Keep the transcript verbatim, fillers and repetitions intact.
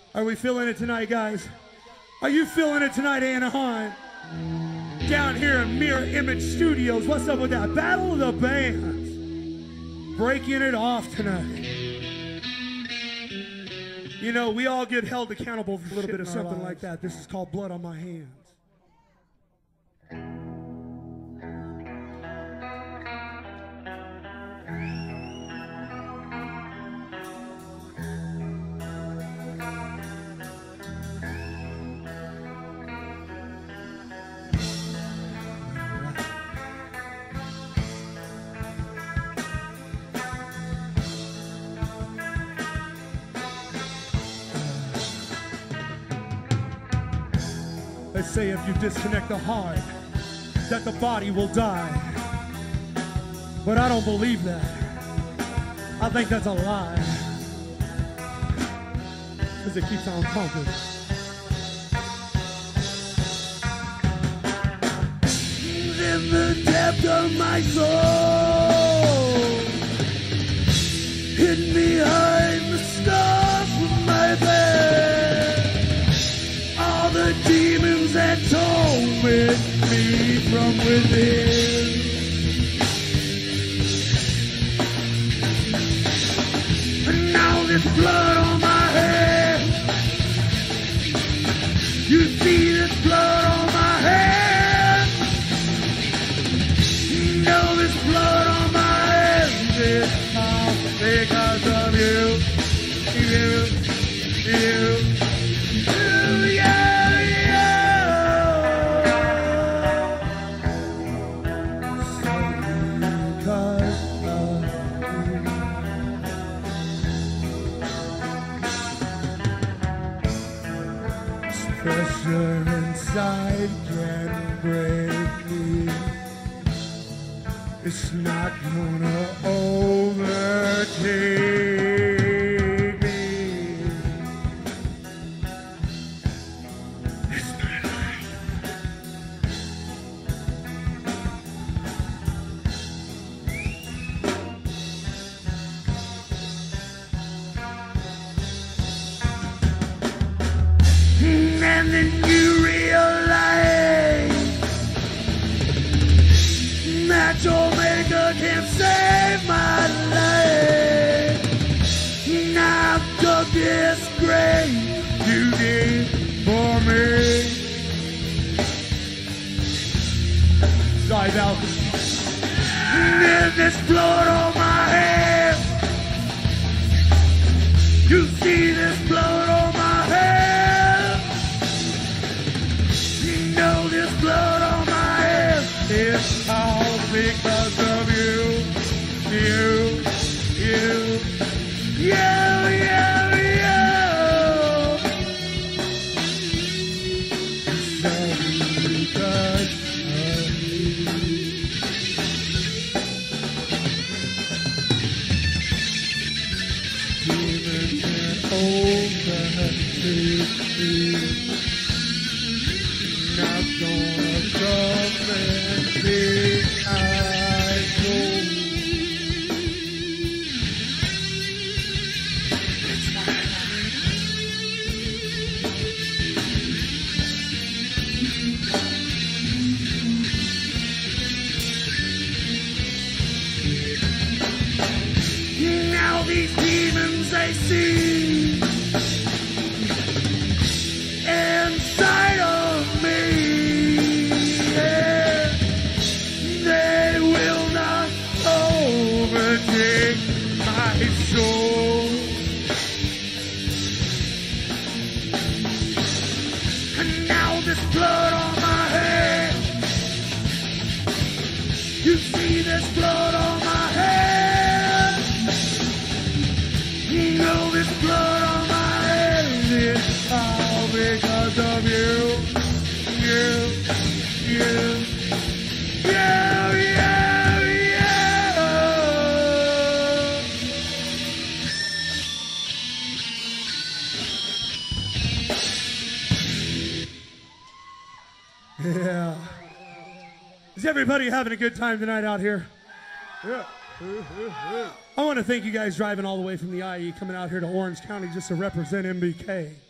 Are we feeling it tonight, guys? Are you feeling it tonight, Anaheim? Down here in Mirror Image Studios. What's up with that? Battle of the Bands. Breaking it off tonight. You know, we all get held accountable for a little bit of something like that. This is called Blood on My Hands. They say if you disconnect the heart, that the body will die. But I don't believe that. I think that's a lie. Because it keeps on pumping. In the depth of my soul, hidden behind the stars of my bed, all the demons that torment me from within. And now there's blood on my head. You see this blood on my head. You know this blood on my head. It's all because of you, you, you. Pressure inside can break me. It's not gonna overtake me. It's my life. And then you realize that your maker can save my life. Now I've dug this grave you did for me. Sorry, Val. There's this blood on my hands. You see this blood on my hands. Know this blood on my hands. It's all because of you, you, you, you, you, you. It's all because of you. Demons and overtake me. Not gonna come and take I go. It's my life. Now these demons I see inside of me, yeah, they will not overtake my soul. And now this blood on my head, you see this blood on my head, you know this blood on my head is all because of you, you, you, you, you, you. Yeah. Is everybody having a good time tonight out here? Yeah. I want to thank you guys driving all the way from the I E coming out here to Orange County just to represent M B K.